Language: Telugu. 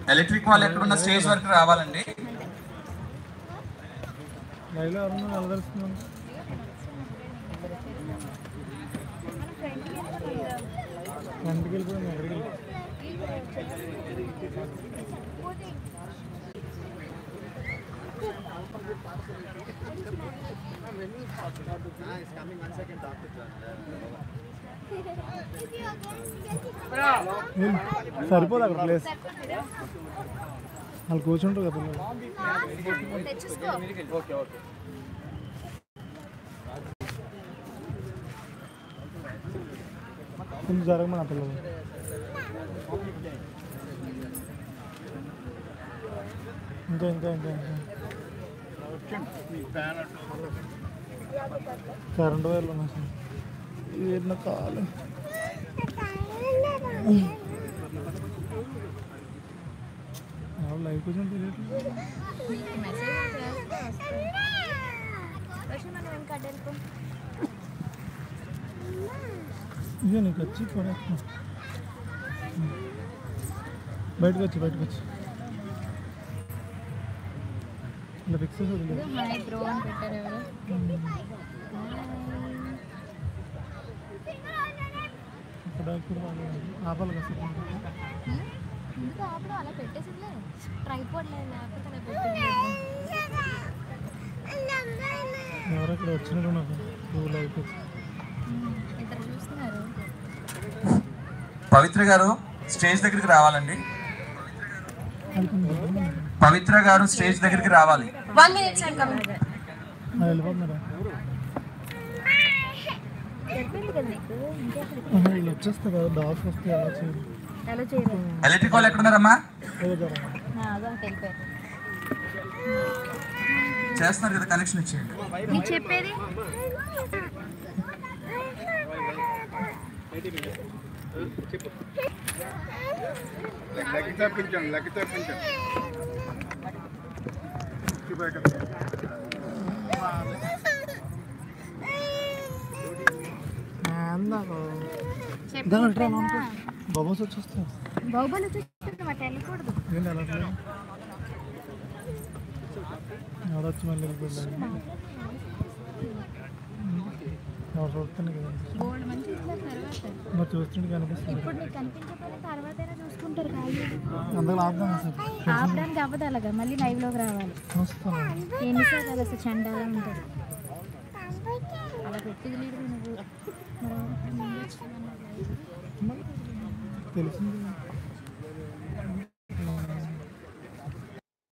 ఎలక్ట్రిక్ వాళ్ళు ఎక్కడున్న స్టేజ్ వరకు రావాలండి. సరిపోదు అక్కడ ప్లేస్, వాళ్ళు కూర్చుంటారు కదా. కొంచెం జరగమని ఆ పిల్లలు. ఇంకా ఇంకా ఇంకా ఇంకా కరెంటు వైర్లు ఉన్నాయి సార్. ఏదైనా కావాలి లైవ్ కూర్చొని తెలియదు. ఇదే నీకు వచ్చి బయటకు వచ్చి ఇలా ఫిక్స్ ఆపాలి కదా సార్. ఎవరక్కడ వచ్చినట్టు నాకు పవిత్ర గారు స్టేజ్ దగ్గరికి రావాలండి. పవిత్ర గారు స్టేజ్ దగ్గరికి రావాలి. వెళ్ళిపోతున్నారా? వచ్చేస్తా కదా, డాక్స్ వస్తే ఎలా చేయాలి? ఎలక్ట్రిక్ వాళ్ళు ఎక్కడున్నారమ్మా? చేస్తున్నారు కదా, కనెక్షన్ ఇచ్చేయండి. చెప్పేది బాబోస్ వచ్చేస్తా. బాహుబలి వెళ్ళకూడదు. ఎవరొచ్చి మళ్ళీ వెళ్ళిపోయింది. ఎవరు చూస్తాను కదా, మరి చూస్తుంటే కనిపిస్తుంది. అందులో ఆపుదాం సార్. ఆపడానికి అవ్వదు, అలాగా మళ్ళీ లైవ్ లోకి రావాలి. ఎన్నిసార్లు అలా చండాలా ఉంటుంది అలా పెట్టిది లేదు నువ్వు తెలిసింది.